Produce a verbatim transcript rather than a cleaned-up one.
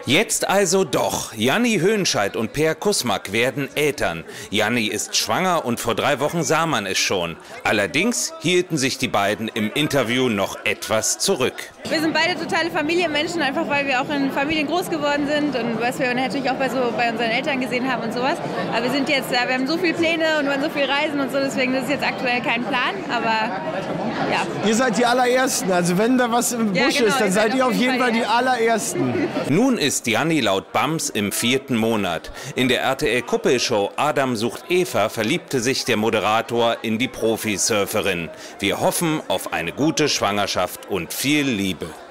Jetzt also doch. Janni Höhnscheid und Per Kusmak werden Eltern. Janni ist schwanger und vor drei Wochen sah man es schon. Allerdings hielten sich die beiden im Interview noch etwas zurück. Wir sind beide totale Familienmenschen, einfach weil wir auch in Familien groß geworden sind und was wir natürlich auch bei, so, bei unseren Eltern gesehen haben und sowas. Aber wir sind jetzt, ja, wir haben so viele Pläne und wollen so viel reisen und so, deswegen ist es jetzt aktuell kein Plan, aber ja. Ihr seid die allerersten, also wenn da was im Busch ja, genau, ist, dann seid ihr auf jeden Fall, Fall die allerersten. Nun ist Janni laut BAMS im vierten Monat. In der R T L-Kuppelshow Adam sucht Eva verliebte sich der Moderator in die Profisurferin. Wir hoffen auf eine gute Schwangerschaft und viel Liebe.